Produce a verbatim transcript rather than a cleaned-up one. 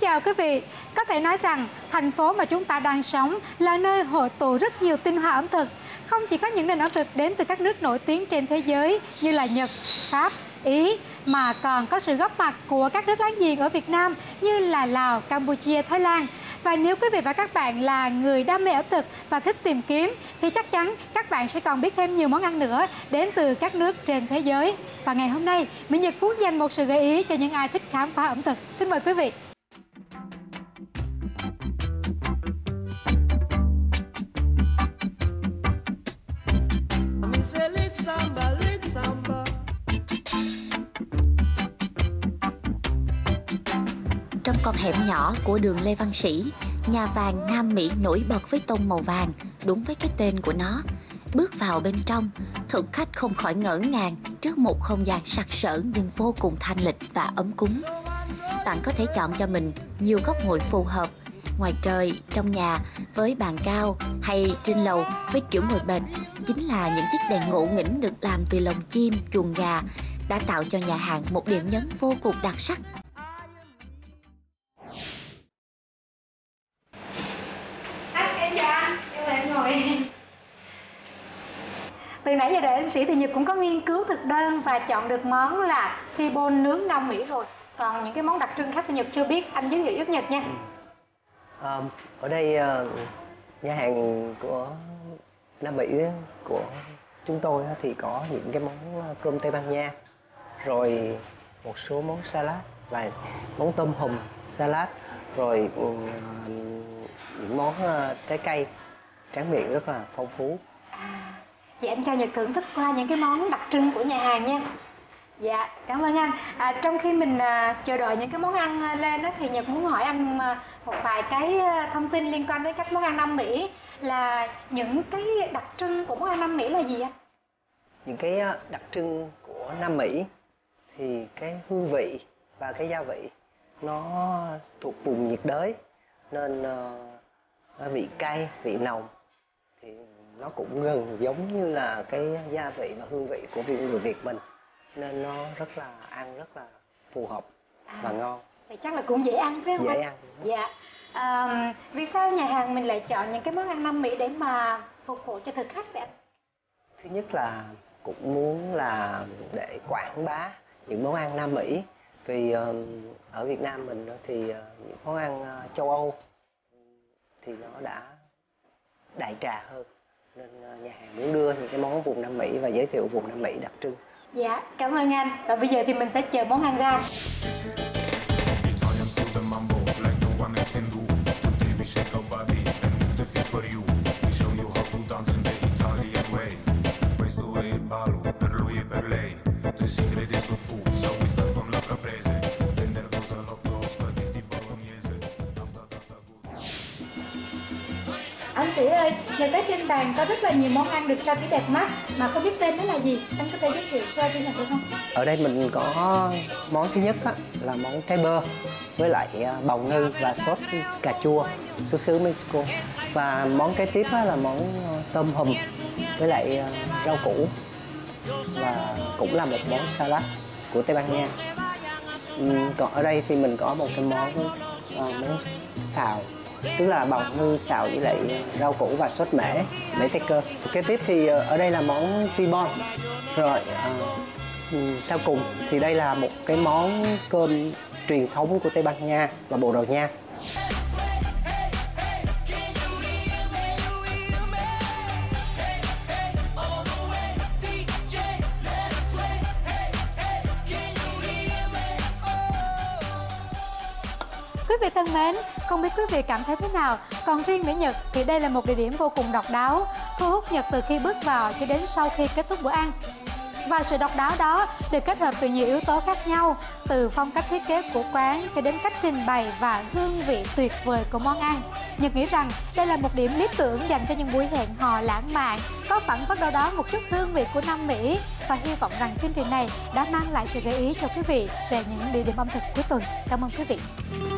chào quý vị. Có thể nói rằng thành phố mà chúng ta đang sống là nơi hội tụ rất nhiều tinh hoa ẩm thực. Không chỉ có những nền ẩm thực đến từ các nước nổi tiếng trên thế giới như là Nhật, Pháp, Ý, mà còn có sự góp mặt của các nước láng giềng ở Việt Nam như là Lào, Campuchia, Thái Lan. Và nếu quý vị và các bạn là người đam mê ẩm thực và thích tìm kiếm thì chắc chắn các bạn sẽ còn biết thêm nhiều món ăn nữa đến từ các nước trên thế giới. Và ngày hôm nay, Mỹ Nhật muốn dành một sự gợi ý cho những ai thích khám phá ẩm thực. Xin mời quý vị. Trong con hẻm nhỏ của đường Lê Văn Sĩ, nhà vàng Nam Mỹ nổi bật với tông màu vàng, đúng với cái tên của nó. Bước vào bên trong, thực khách không khỏi ngỡ ngàng trước một không gian sặc sỡ nhưng vô cùng thanh lịch và ấm cúng. Bạn có thể chọn cho mình nhiều góc ngồi phù hợp, ngoài trời, trong nhà, với bàn cao hay trên lầu với kiểu ngồi bệt. Chính là những chiếc đèn ngộ nghĩnh được làm từ lồng chim, chuồng gà đã tạo cho nhà hàng một điểm nhấn vô cùng đặc sắc. Từ nãy giờ đợi anh Sĩ thì Nhật cũng có nghiên cứu thực đơn và chọn được món là T-bone nướng Nam Mỹ rồi. Còn những cái món đặc trưng khác thì Nhật chưa biết, anh giới thiệu giúp Nhật nha. À, ở đây uh, nhà hàng của Nam Mỹ của chúng tôi thì có những cái món cơm Tây Ban Nha, rồi một số món salad và món tôm hùm salad, rồi uh, những món uh, trái cây tráng miệng rất là phong phú. À, vậy anh cho Nhật thưởng thức qua những cái món đặc trưng của nhà hàng nha. Dạ, cảm ơn anh. À, trong khi mình à, chờ đợi những cái món ăn à, lên đó, thì Nhật muốn hỏi anh à, một vài cái à, thông tin liên quan đến các món ăn Nam Mỹ. Là những cái đặc trưng của món ăn Nam Mỹ là gì anh? Những cái đặc trưng của Nam Mỹ thì cái hương vị và cái gia vị nó thuộc vùng nhiệt đới, nên uh, vị cay, vị nồng thì nó cũng gần giống như là cái gia vị và hương vị của người Việt mình, nên nó rất là ăn rất là phù hợp và ngon. Thì chắc là cũng dễ ăn phải không? Dễ ăn. Dạ. À, vì sao nhà hàng mình lại chọn những cái món ăn Nam Mỹ để mà phục vụ cho thực khách vậy anh? Thứ nhất là cũng muốn là để quảng bá những món ăn Nam Mỹ, vì uh, ở Việt Nam mình thì uh, những món ăn uh, châu Âu thì nó đã đại trà hơn, nên uh, nhà hàng muốn đưa những cái món vùng Nam Mỹ và giới thiệu vùng Nam Mỹ đặc trưng. Dạ, cảm ơn anh. Và bây giờ thì mình sẽ chờ món ăn ra. Anh Sĩ ơi, Nhật thấy trên bàn có rất là nhiều món ăn được trang trí đẹp mắt mà không biết tên nó là gì. Anh có thể giới thiệu sơ cho Nhật được không? Ở đây mình có món thứ nhất á, là món trái bơ với lại bào ngư và sốt cà chua xuất xứ Mexico. Và món kế tiếp á, là món tôm hùm với lại rau củ, và cũng là một món salad của Tây Ban Nha. Uhm, còn ở đây thì mình có một cái món uh, món xào, tức là bào ngư xào với lại rau củ và sốt mẻ, mẻ tây cơ. Kế tiếp thì ở đây là món T-bone. Rồi uh, sau cùng thì đây là một cái món cơm truyền thống của Tây Ban Nha và Bồ Đào Nha. Quý vị thân mến, không biết quý vị cảm thấy thế nào? Còn riêng Mỹ Nhật thì đây là một địa điểm vô cùng độc đáo, thu hút Nhật từ khi bước vào cho đến sau khi kết thúc bữa ăn. Và sự độc đáo đó được kết hợp từ nhiều yếu tố khác nhau, từ phong cách thiết kế của quán cho đến cách trình bày và hương vị tuyệt vời của món ăn. Nhật nghĩ rằng đây là một điểm lý tưởng dành cho những buổi hẹn hò lãng mạn, có phản phất đâu đó một chút hương vị của Nam Mỹ. Và hy vọng rằng chương trình này đã mang lại sự gợi ý cho quý vị về những địa điểm ẩm thực cuối tuần. Cảm ơn quý vị.